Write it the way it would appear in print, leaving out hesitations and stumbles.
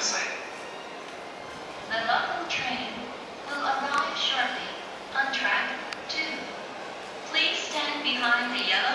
さい。 The local train will arrive shortly on track 2. Please stand behind the yellow